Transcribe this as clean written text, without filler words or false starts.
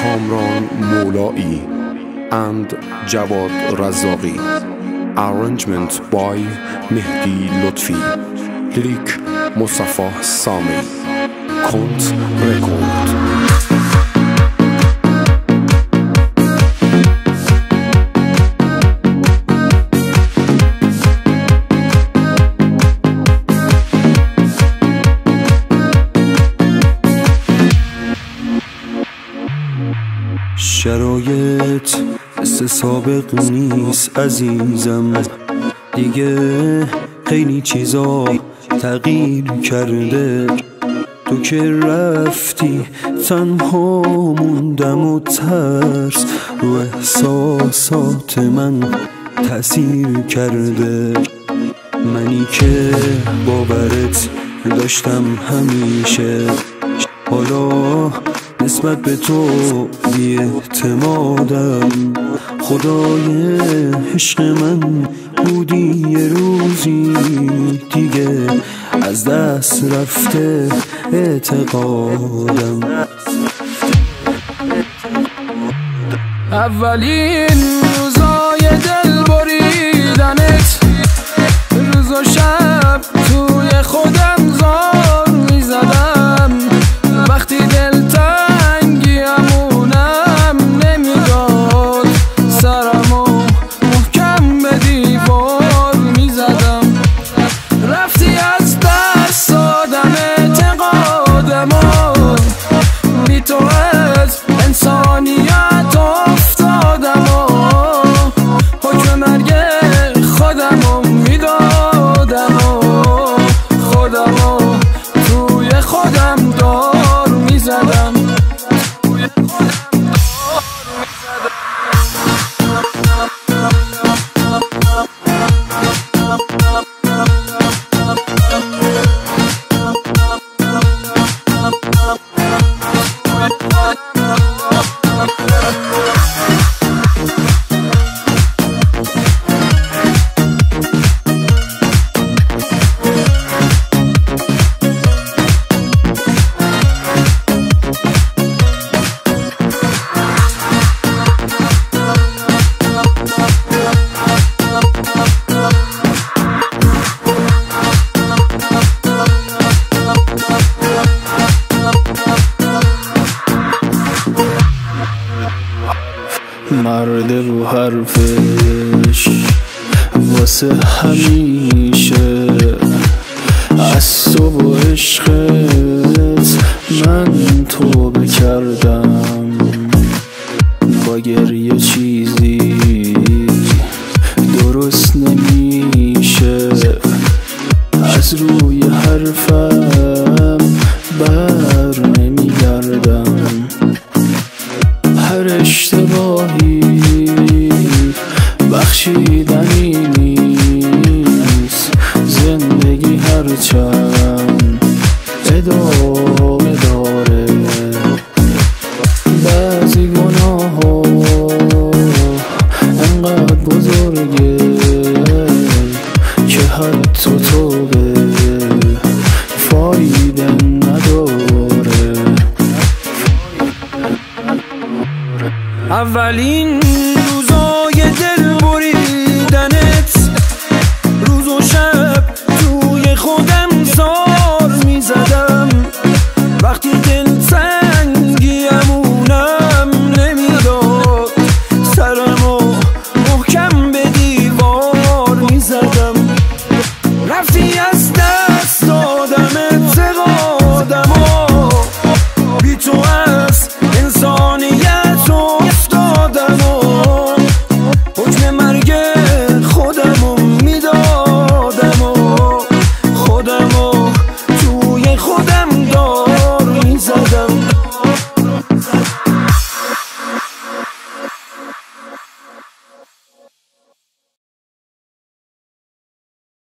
کامران مولایی and جواد رزاقی. Arrangement by مهدی لطفی. لیریک مصطفی سامی. کنت رکورد. شرایط مثل سابق نیست عزیزم، دیگه خیلی چیزا تغییر کرده. تو که رفتی تنها موندم و ترس رو احساسات من تأثیر کرده. منی که باورت داشتم همیشه، حالا نسبت به تو بی اعتمادم. خدای عشق من بودی یه روزی، دیگه از دست رفته اعتقادم. اولین روزای دل بریدنت، روز و شب توی خودم زار میزدم. وقتی دلتنگیمونم نمیداد سرمو محکم به دیوار میزدم. رفتی از دست دادم اعتقادمو، بی تو از انسانیت افتادم و حکم مرگ خودمو میدادم و خودمو توی خودم دار میزدم. مرد رو حرفش واسه همیشه، از تو و عشقت من توبه کردم. با گریه چیزی درست نمیشه، از روی حرفم بر نمیگردم. هر اشتباهی بخشیدنی نیست، زندگی هرچند ادامه داره. بعضی گناه ها انقدر بزرگه که حتی توبه فایده نداره. اولین